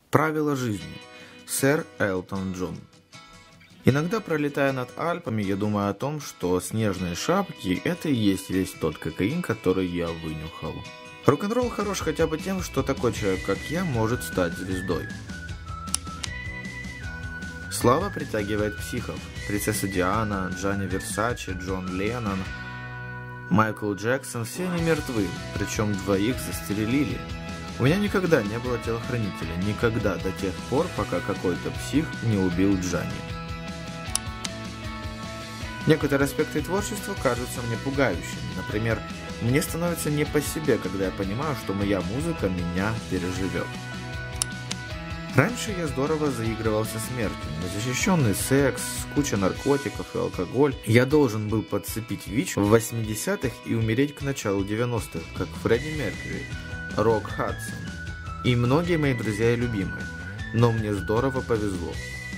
Правила жизни. Сэр Элтон Джон. Иногда, пролетая над Альпами, я думаю о том, что снежные шапки – это и есть весь тот кокаин, который я вынюхал. Рок-н-ролл хорош хотя бы тем, что такой человек, как я, может стать звездой. Слава притягивает психов. Принцесса Диана, Джанни Версаче, Джон Леннон, Майкл Джексон – все они мертвы, причем двоих застрелили. У меня никогда не было телохранителя, никогда до тех пор, пока какой-то псих не убил Джанни. Некоторые аспекты творчества кажутся мне пугающими. Например, мне становится не по себе, когда я понимаю, что моя музыка меня переживет. Раньше я здорово заигрывал со смертью. Незащищенный секс, куча наркотиков и алкоголь. Я должен был подцепить ВИЧ в 80-х и умереть к началу 90-х, как Фредди Меркьюри, Рок Хадсон и многие мои друзья и любимые. Но мне здорово повезло.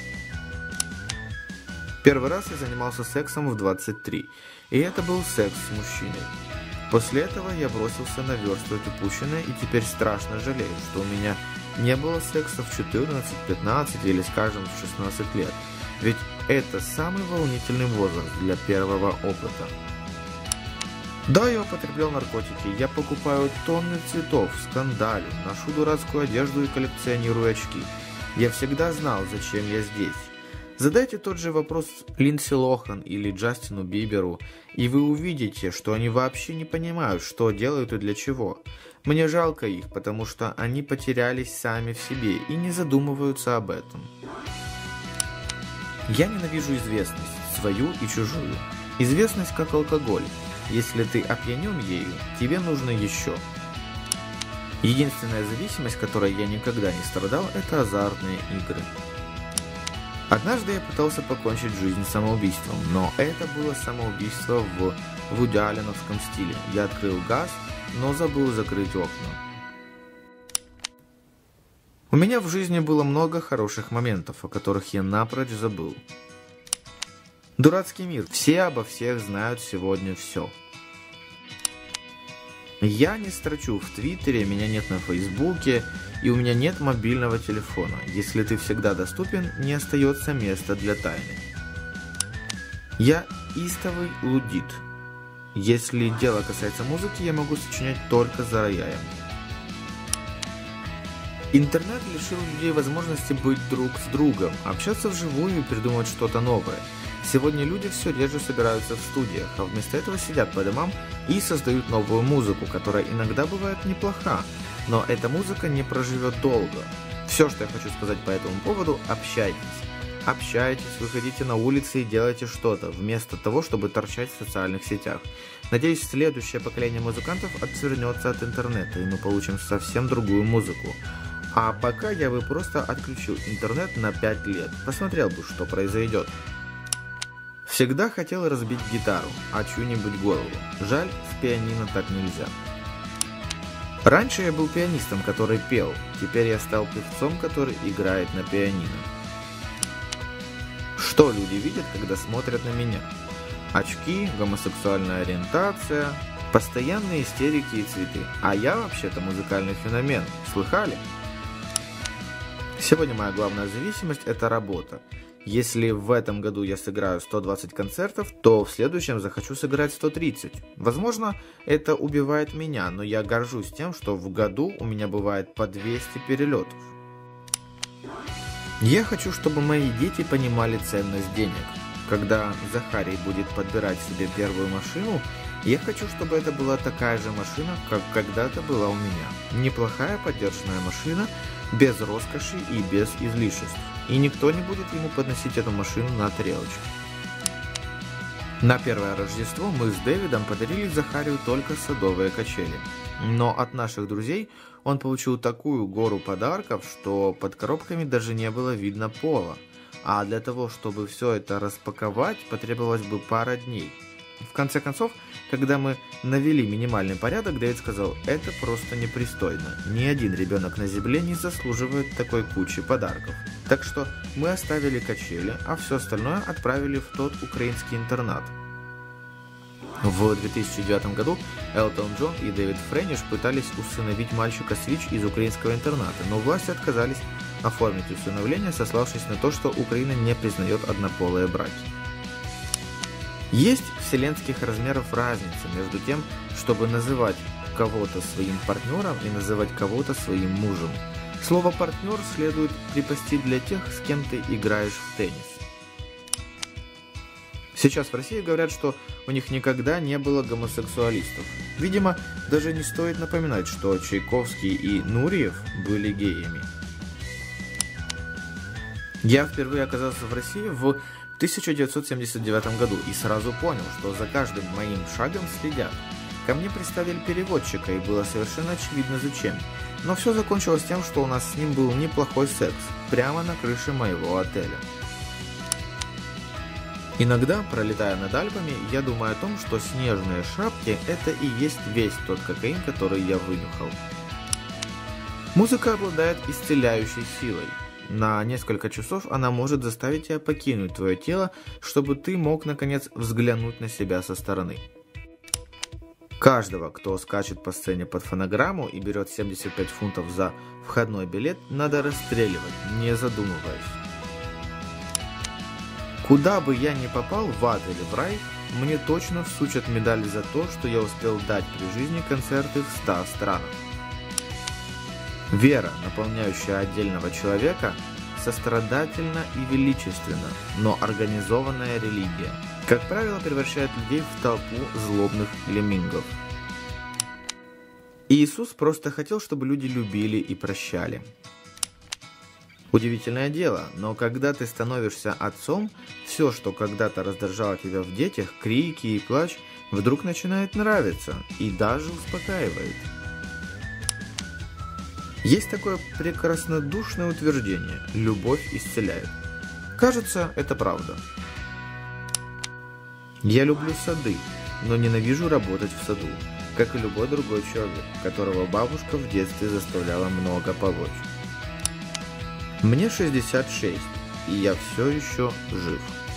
Первый раз я занимался сексом в 23, и это был секс с мужчиной. После этого я бросился наверстывать упущенное и теперь страшно жалею, что у меня не было секса в 14, 15 или, скажем, в 16 лет. Ведь это самый волнительный возраст для первого опыта. Да, я употреблял наркотики, я покупаю тонны цветов, скандалю, ношу дурацкую одежду и коллекционирую очки. Я всегда знал, зачем я здесь. Задайте тот же вопрос Линдси Лохан или Джастину Биберу, и вы увидите, что они вообще не понимают, что делают и для чего. Мне жалко их, потому что они потерялись сами в себе и не задумываются об этом. Я ненавижу известность, свою и чужую. Известность как алкоголь. Если ты опьянен ею, тебе нужно еще. Единственная зависимость, которой я никогда не страдал, это азартные игры. Однажды я пытался покончить жизнь самоубийством, но это было самоубийство в Вуди Алленовском стиле. Я открыл газ, но забыл закрыть окна. У меня в жизни было много хороших моментов, о которых я напрочь забыл. Дурацкий мир. Все обо всех знают сегодня все. Я не строчу в Твиттере, меня нет на Фейсбуке, и у меня нет мобильного телефона. Если ты всегда доступен, не остается места для тайны. Я истовый лудит. Если дело касается музыки, я могу сочинять только за роялем. Интернет лишил людей возможности быть друг с другом, общаться вживую и придумывать что-то новое. Сегодня люди все реже собираются в студиях, а вместо этого сидят по домам и создают новую музыку, которая иногда бывает неплоха, но эта музыка не проживет долго. Все, что я хочу сказать по этому поводу, общайтесь. Общайтесь, выходите на улицы и делайте что-то, вместо того, чтобы торчать в социальных сетях. Надеюсь, следующее поколение музыкантов отвернется от интернета, и мы получим совсем другую музыку. А пока я бы просто отключил интернет на 5 лет, посмотрел бы, что произойдет. Всегда хотел разбить гитару, а чью-нибудь голову. Жаль, с пианино так нельзя. Раньше я был пианистом, который пел. Теперь я стал певцом, который играет на пианино. Что люди видят, когда смотрят на меня? Очки, гомосексуальная ориентация, постоянные истерики и цветы. А я вообще-то музыкальный феномен. Слыхали? Сегодня моя главная зависимость – это работа. Если в этом году я сыграю 120 концертов, то в следующем захочу сыграть 130. Возможно, это убивает меня, но я горжусь тем, что в году у меня бывает по 200 перелетов. Я хочу, чтобы мои дети понимали ценность денег. Когда Захарий будет подбирать себе первую машину, я хочу, чтобы это была такая же машина, как когда-то была у меня. Неплохая подержанная машина, без роскоши и без излишеств. И никто не будет ему подносить эту машину на тарелочке. На первое Рождество мы с Дэвидом подарили Захарию только садовые качели. Но от наших друзей он получил такую гору подарков, что под коробками даже не было видно пола. А для того, чтобы все это распаковать, потребовалось бы пара дней. В конце концов, когда мы навели минимальный порядок, Дэвид сказал: это просто непристойно. Ни один ребенок на земле не заслуживает такой кучи подарков. Так что мы оставили качели, а все остальное отправили в тот украинский интернат. В 2009 году Элтон Джон и Дэвид Френиш пытались усыновить мальчика с ВИЧ из украинского интерната, но власти отказались, оформить усыновление, сославшись на то, что Украина не признает однополые браки. Есть вселенских размеров разница между тем, чтобы называть кого-то своим партнером и называть кого-то своим мужем. Слово «партнер» следует припасти для тех, с кем ты играешь в теннис. Сейчас в России говорят, что у них никогда не было гомосексуалистов. Видимо, даже не стоит напоминать, что Чайковский и Нуриев были геями. Я впервые оказался в России в 1979 году и сразу понял, что за каждым моим шагом следят. Ко мне приставили переводчика, и было совершенно очевидно зачем. Но все закончилось тем, что у нас с ним был неплохой секс, прямо на крыше моего отеля. Иногда, пролетая над Альпами, я думаю о том, что снежные шапки – это и есть весь тот кокаин, который я вынюхал. Музыка обладает исцеляющей силой. На несколько часов она может заставить тебя покинуть твое тело, чтобы ты мог, наконец, взглянуть на себя со стороны. Каждого, кто скачет по сцене под фонограмму и берет 75 фунтов за входной билет, надо расстреливать, не задумываясь. Куда бы я ни попал, в ад или в рай, мне точно всучат медаль за то, что я успел дать при жизни концерты в 100 странах. Вера, наполняющая отдельного человека, сострадательна и величественна, но организованная религия, как правило, превращает людей в толпу злобных леммингов. Иисус просто хотел, чтобы люди любили и прощали. Удивительное дело, но когда ты становишься отцом, все, что когда-то раздражало тебя в детях, крики и плач, вдруг начинает нравиться и даже успокаивает. Есть такое прекраснодушное утверждение – любовь исцеляет. Кажется, это правда. Я люблю сады, но ненавижу работать в саду, как и любой другой человек, которого бабушка в детстве заставляла много полоть. Мне 66, и я все еще жив.